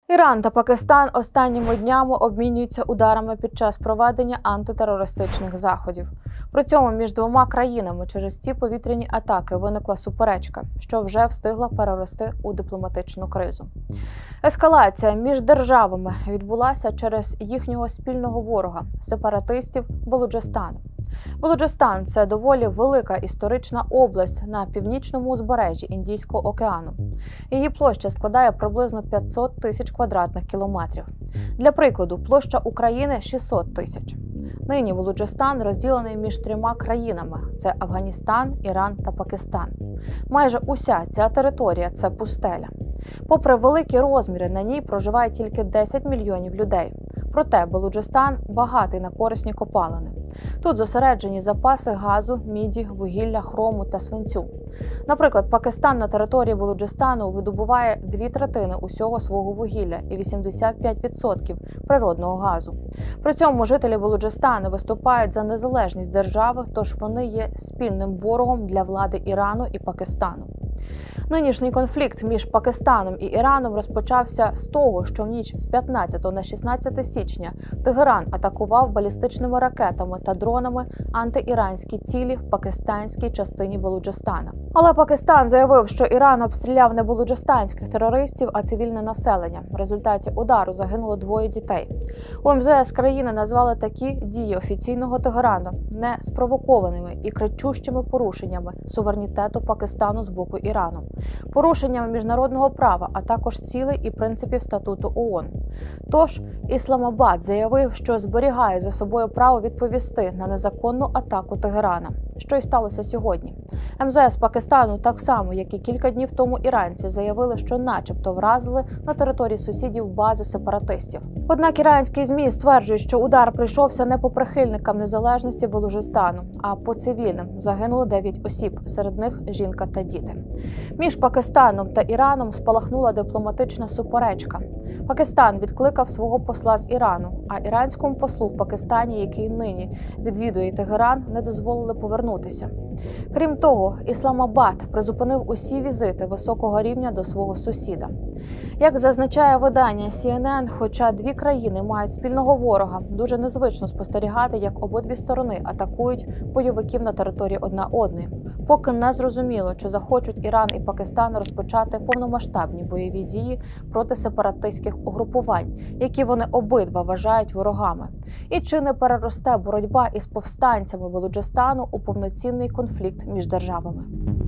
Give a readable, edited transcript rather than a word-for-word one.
Іран та Пакистан останніми днями обмінюються ударами під час проведення антитерористичних заходів. При цьому між двома країнами через ці повітряні атаки виникла суперечка, що вже встигла перерости у дипломатичну кризу. Ескалація між державами відбулася через їхнього спільного ворога – сепаратистів Балуджистану. Балуджистан – це доволі велика історична область на північному узбережжі Індійського океану. Її площа складає приблизно 500 тисяч квадратних кілометрів. Для прикладу, площа України – 600 тисяч. Нині Балуджистан розділений між трьома країнами – це Афганістан, Іран та Пакистан. Майже уся ця територія – це пустеля. Попри великі розміри, на ній проживає тільки 10 мільйонів людей. Проте Балуджистан багатий на корисні копалини. Тут зосереджені запаси газу, міді, вугілля, хрому та свинцю. Наприклад, Пакистан на території Балуджистану видобуває 2/3 усього свого вугілля і 85% природного газу. При цьому жителі Балуджистану виступають за незалежність держави, тож вони є спільним ворогом для влади Ірану і Пакистану. Нинішній конфлікт між Пакистаном і Іраном розпочався з того, що в ніч з 15 на 16 січня Тегеран атакував балістичними ракетами та дронами антиіранські цілі в пакистанській частині Балуджистана. Але Пакистан заявив, що Іран обстріляв не балуджистанських терористів, а цивільне населення. В результаті удару загинуло 2 дітей. У МЗС країни назвали такі дії офіційного Тегерану неспровокованими і кричущими порушеннями суверенітету Пакистану з боку Ірану, порушеннями міжнародного права, а також цілей і принципів статуту ООН. Тож Ісламабад заявив, що зберігає за собою право відповісти на незаконну атаку Тегерана, що й сталося сьогодні. МЗС Пакистану, так само, як і кілька днів тому іранці, заявили, що начебто вразили на території сусідів бази сепаратистів. Однак іранські ЗМІ стверджують, що удар прийшовся не по прихильникам незалежності Балуджистану, а по цивільним. Загинуло 9 осіб, серед них жінка та діти. Між Пакистаном та Іраном спалахнула дипломатична суперечка. Пакистан відкликав свого посла з Ірану, а іранському послу в Пакистані, який нині відвідує Тегеран, не дозволили повернутися. Крім того, Ісламабад призупинив усі візити високого рівня до свого сусіда. Як зазначає видання CNN, хоча дві країни мають спільного ворога, дуже незвично спостерігати, як обидві сторони атакують бойовиків на території одна одної. Поки не зрозуміло, чи захочуть Іран і Пакистан розпочати повномасштабні бойові дії проти сепаратистських угрупувань, які вони обидва вважають ворогами. І чи не переросте боротьба із повстанцями Балуджистану у повноцінний конфлікт між державами.